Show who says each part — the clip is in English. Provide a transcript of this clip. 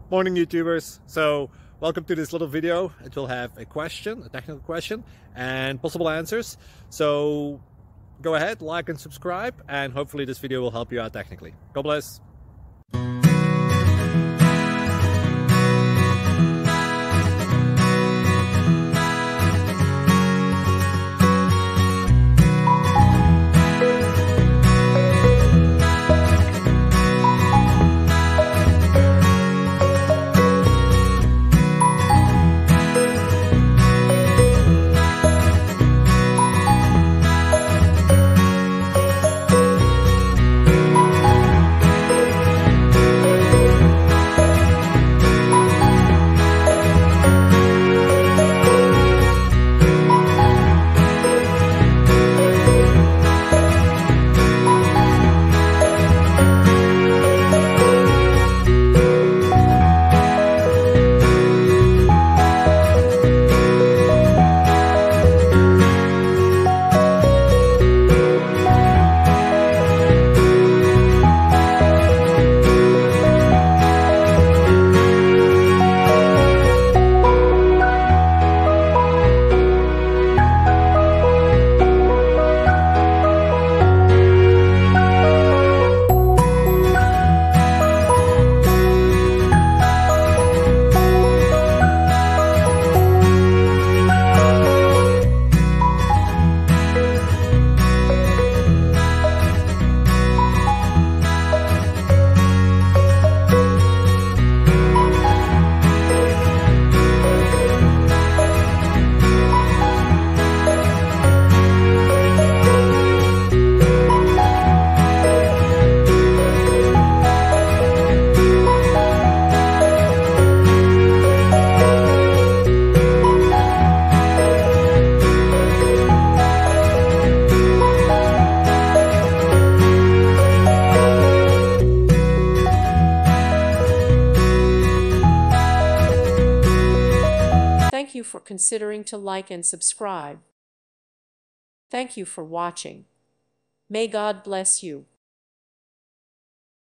Speaker 1: Morning YouTubers. So welcome to this little video. It will have a question, a technical question, and possible answers. So go ahead, like and subscribe, and hopefully this video will help you out technically. God bless.
Speaker 2: Thank you for considering to like and subscribe. Thank you for watching. May God bless you.